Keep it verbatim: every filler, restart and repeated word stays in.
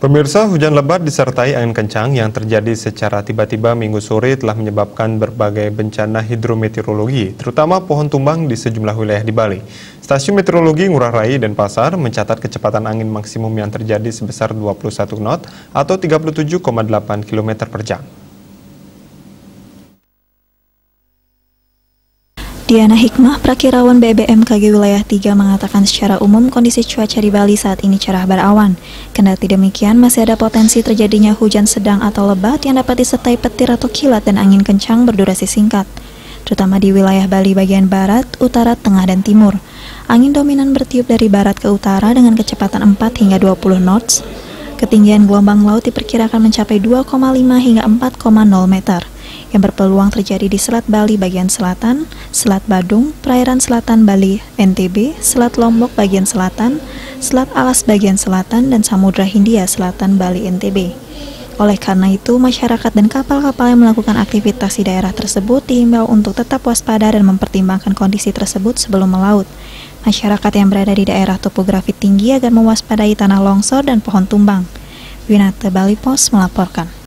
Pemirsa, hujan lebat disertai angin kencang yang terjadi secara tiba-tiba Minggu sore telah menyebabkan berbagai bencana hidrometeorologi, terutama pohon tumbang di sejumlah wilayah di Bali. Stasiun Meteorologi Ngurah Rai Denpasar mencatat kecepatan angin maksimum yang terjadi sebesar dua puluh satu knot atau tiga puluh tujuh koma delapan kilometer per jam. Diana Hikmah, Prakirawan B B M K G Wilayah tiga mengatakan secara umum kondisi cuaca di Bali saat ini cerah berawan. Kendati demikian, masih ada potensi terjadinya hujan sedang atau lebat yang dapat disertai petir atau kilat dan angin kencang berdurasi singkat, terutama di wilayah Bali bagian barat, utara, tengah, dan timur. Angin dominan bertiup dari barat ke utara dengan kecepatan empat hingga dua puluh knots. Ketinggian gelombang laut diperkirakan mencapai dua koma lima hingga empat koma nol meter, yang berpeluang terjadi di Selat Bali bagian selatan, Selat Badung, Perairan Selatan Bali N T B, Selat Lombok bagian selatan, Selat Alas bagian selatan, dan Samudra Hindia Selatan Bali N T B. Oleh karena itu, masyarakat dan kapal-kapal yang melakukan aktivitas di daerah tersebut diimbau untuk tetap waspada dan mempertimbangkan kondisi tersebut sebelum melaut. Masyarakat yang berada di daerah topografi tinggi agar mewaspadai tanah longsor dan pohon tumbang. Winata Bali Pos melaporkan.